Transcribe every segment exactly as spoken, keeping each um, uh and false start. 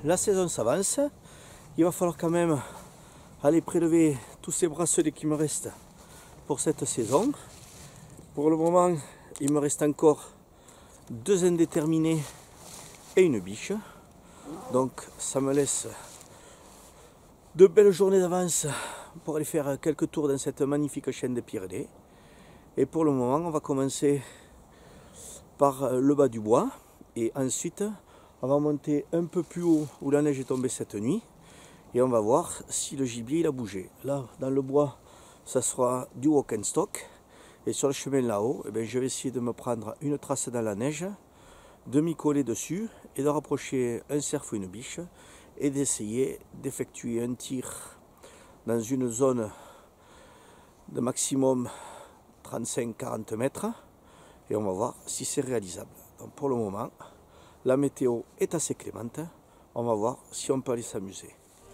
la saison s'avance. Il va falloir quand même aller prélever tous ces bracelets qui me restent pour cette saison. Pour le moment, il me reste encore deux indéterminés et une biche. Donc ça me laisse de belles journées d'avance pour aller faire quelques tours dans cette magnifique chaîne des Pyrénées. Et pour le moment, on va commencer par le bas du bois. Et ensuite, on va monter un peu plus haut où la neige est tombée cette nuit. Et on va voir si le gibier il a bougé. Là, dans le bois, ça sera du walk and stock. Et sur le chemin là-haut, eh bien, je vais essayer de me prendre une trace dans la neige, de m'y coller dessus et de rapprocher un cerf ou une biche et d'essayer d'effectuer un tir dans une zone de maximum trente-cinq à quarante mètres. Et on va voir si c'est réalisable. Donc pour le moment, la météo est assez clémente. On va voir si on peut aller s'amuser.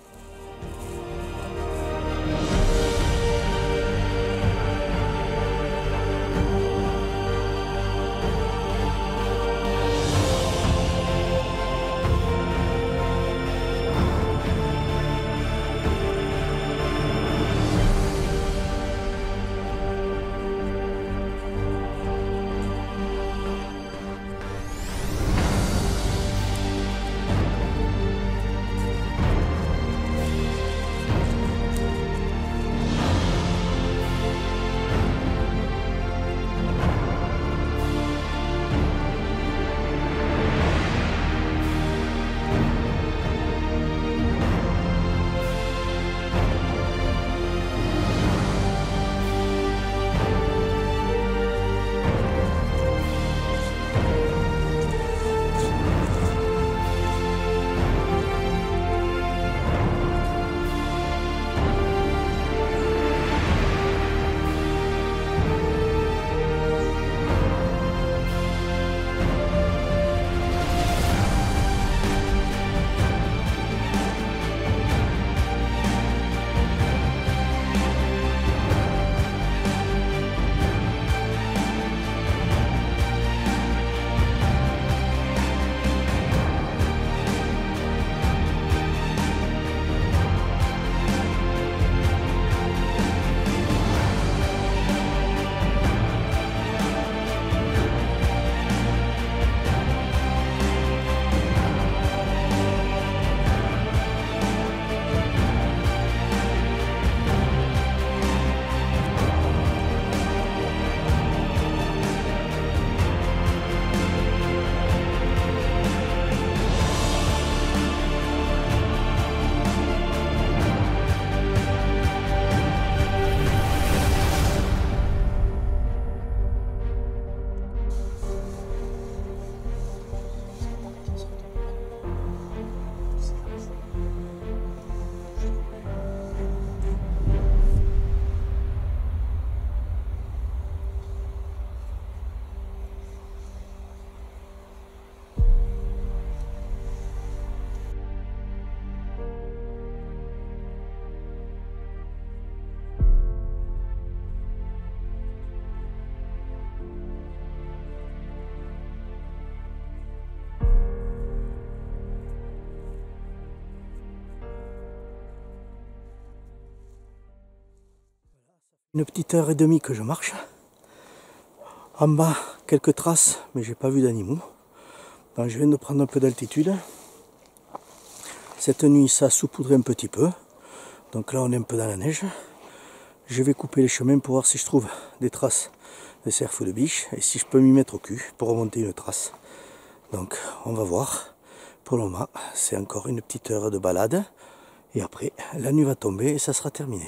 Une petite heure et demie que je marche. En bas, quelques traces, mais j'ai pas vu d'animaux. Donc je viens de prendre un peu d'altitude. Cette nuit, ça a saupoudré un petit peu. Donc là, on est un peu dans la neige. Je vais couper les chemins pour voir si je trouve des traces de cerf ou de biche. Et si je peux m'y mettre au cul pour remonter une trace. Donc on va voir. Pour le moment, c'est encore une petite heure de balade. Et après, la nuit va tomber et ça sera terminé.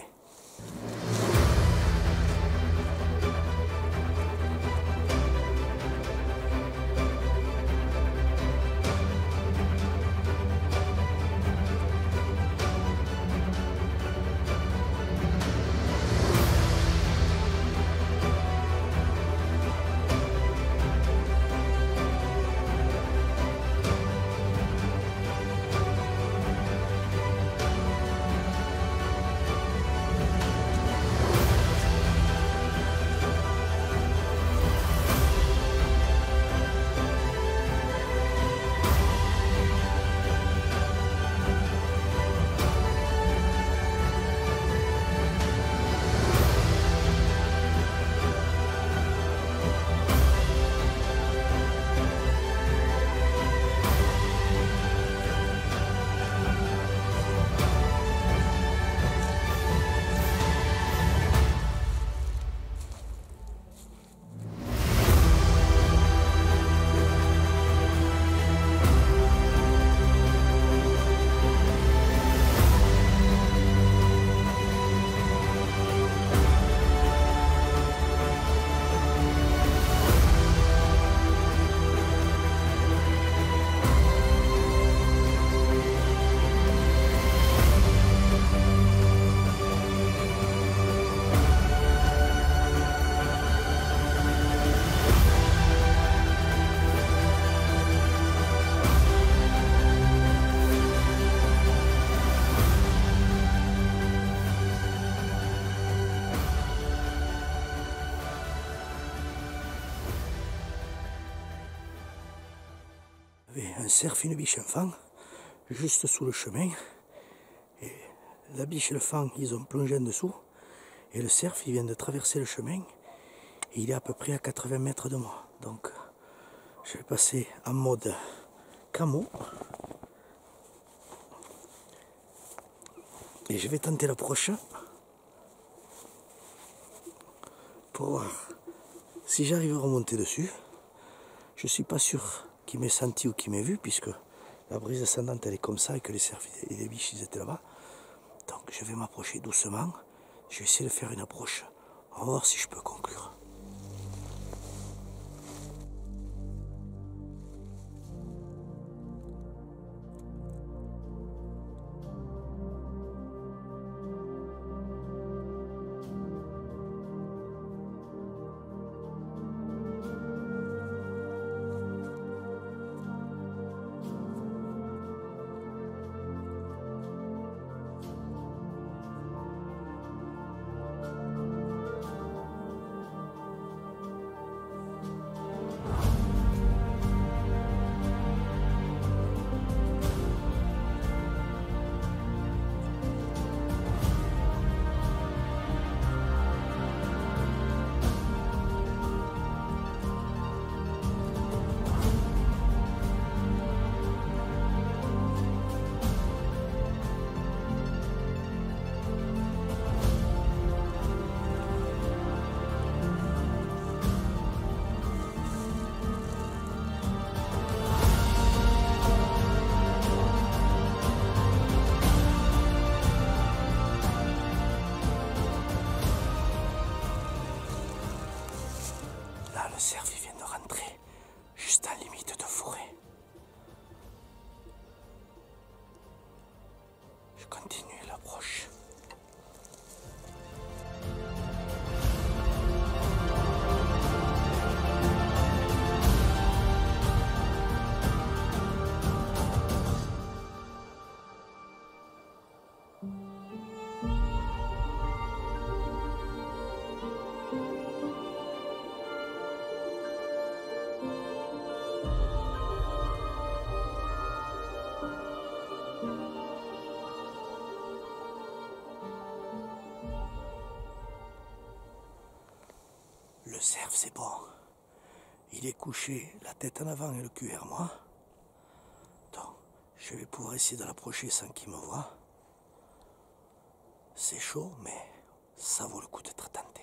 Il y avait un cerf et une biche enfant, juste sous le chemin. Et la biche et le fan, ils ont plongé en dessous. Et le cerf, il vient de traverser le chemin. Et il est à peu près à quatre-vingts mètres de moi. Donc, je vais passer en mode camo. Et je vais tenter l'approche pour voir si j'arrive à remonter dessus. Je suis pas sûr qu'il m'ait senti ou qu'il m'ait vu, puisque la brise ascendante elle est comme ça et que les cerfs et les biches ils étaient là-bas. Donc je vais m'approcher doucement. Je vais essayer de faire une approche. On va voir si je peux conclure. Le cerf il vient de rentrer juste en limite de forêt. Je continue l'approche. Le cerf, c'est bon. Il est couché, la tête en avant et le cul vers moi. Donc, je vais pouvoir essayer de l'approcher sans qu'il me voie. C'est chaud, mais ça vaut le coup d'être tenté.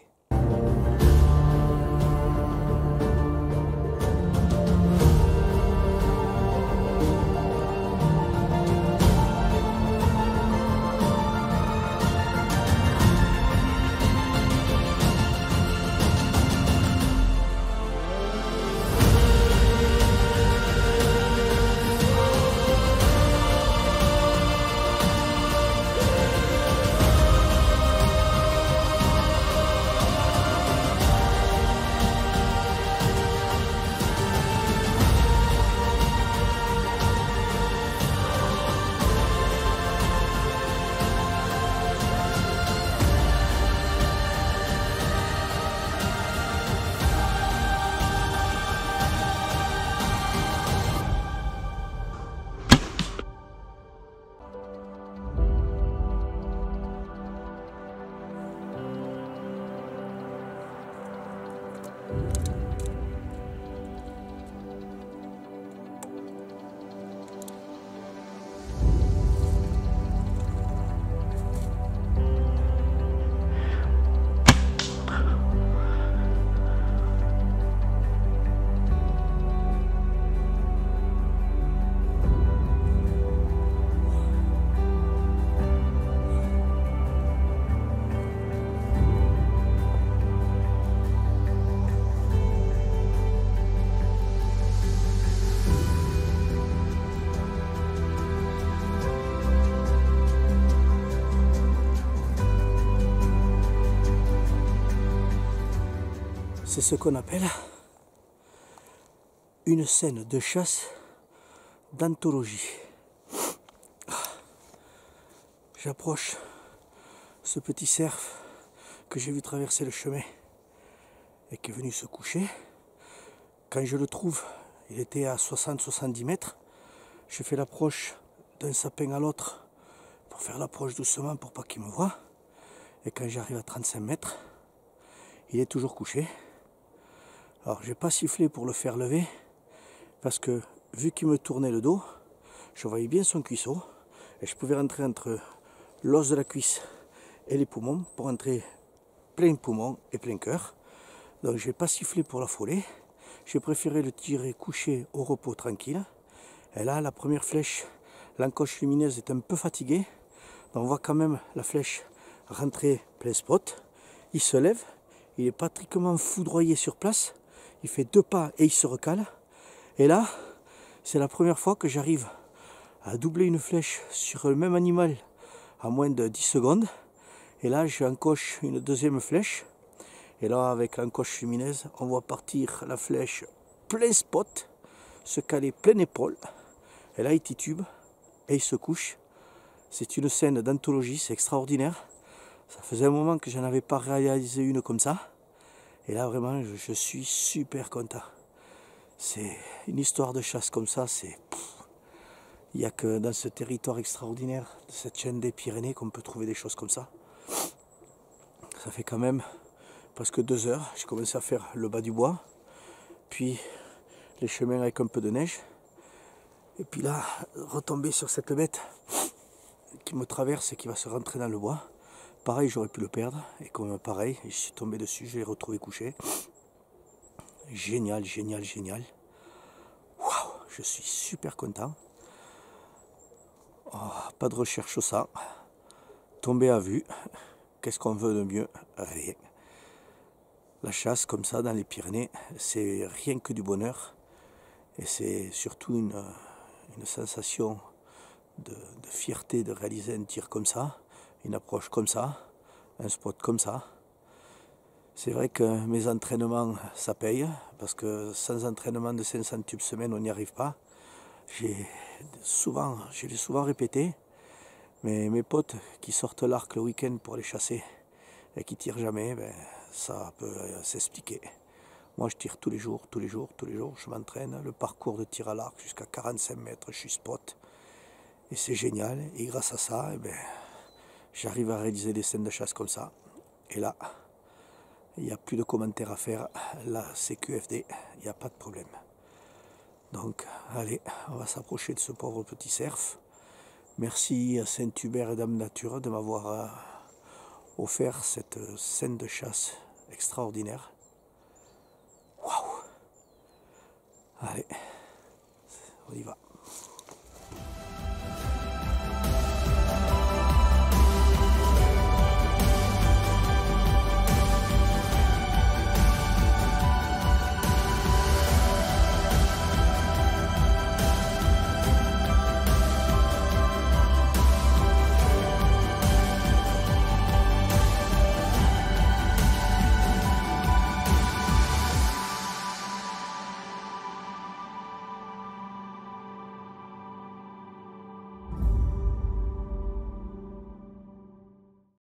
C'est ce qu'on appelle une scène de chasse d'anthologie. J'approche ce petit cerf que j'ai vu traverser le chemin et qui est venu se coucher. Quand je le trouve, il était à soixante à soixante-dix mètres. je fais l'approche d'un sapin à l'autre pour faire l'approche doucement pour pas qu'il me voie. Et quand j'arrive à trente-cinq mètres, il est toujours couché. Alors j'ai pas sifflé pour le faire lever parce que vu qu'il me tournait le dos, je voyais bien son cuisseau et je pouvais rentrer entre l'os de la cuisse et les poumons pour entrer plein poumon et plein cœur. Donc j'ai pas sifflé pour l'affoler. J'ai préféré le tirer couché au repos tranquille. Et là, la première flèche, l'encoche lumineuse est un peu fatiguée. Donc on voit quand même la flèche rentrer plein spot. Il se lève, il est pratiquement foudroyé sur place. Il fait deux pas et il se recale. Et là, c'est la première fois que j'arrive à doubler une flèche sur le même animal à moins de dix secondes. Et là, j'encoche une deuxième flèche. Et là, avec l'encoche lumineuse, on voit partir la flèche plein spot, se caler plein épaule. Et là, il titube et il se couche. C'est une scène d'anthologie, c'est extraordinaire. Ça faisait un moment que je n'avais pas réalisé une comme ça. Et là, vraiment, je, je suis super content. C'est une histoire de chasse comme ça, c'est... Il n'y a que dans ce territoire extraordinaire de cette chaîne des Pyrénées qu'on peut trouver des choses comme ça. Ça fait quand même presque deux heures. J'ai commencé à faire le bas du bois, puis les chemins avec un peu de neige. Et puis là, retomber sur cette bête qui me traverse et qui va se rentrer dans le bois. Pareil, j'aurais pu le perdre. Et comme pareil, je suis tombé dessus, je l'ai retrouvé couché. Génial, génial, génial. Waouh, je suis super content. Oh, pas de recherche au ça. Tomber à vue. Qu'est-ce qu'on veut de mieux? Rien. La chasse comme ça dans les Pyrénées, c'est rien que du bonheur. Et c'est surtout une, une sensation de, de fierté de réaliser un tir comme ça, une approche comme ça, un spot comme ça. C'est vrai que mes entraînements, ça paye, parce que sans entraînement de cinq cents tubes semaine, on n'y arrive pas. J'ai souvent, je l'ai souvent répété, mais mes potes qui sortent l'arc le week-end pour les chasser et qui tirent jamais, ben, ça peut s'expliquer. Moi, je tire tous les jours, tous les jours, tous les jours. Je m'entraîne. Le parcours de tir à l'arc jusqu'à quarante-cinq mètres, je suis spot. Et c'est génial. Et grâce à ça, eh ben, j'arrive à réaliser des scènes de chasse comme ça. Et là, il n'y a plus de commentaires à faire. Là, c'est Q F D. Il n'y a pas de problème. Donc, allez, on va s'approcher de ce pauvre petit cerf. Merci à Saint-Hubert et Dame Nature de m'avoir euh, offert cette scène de chasse extraordinaire. Waouh! Allez, on y va.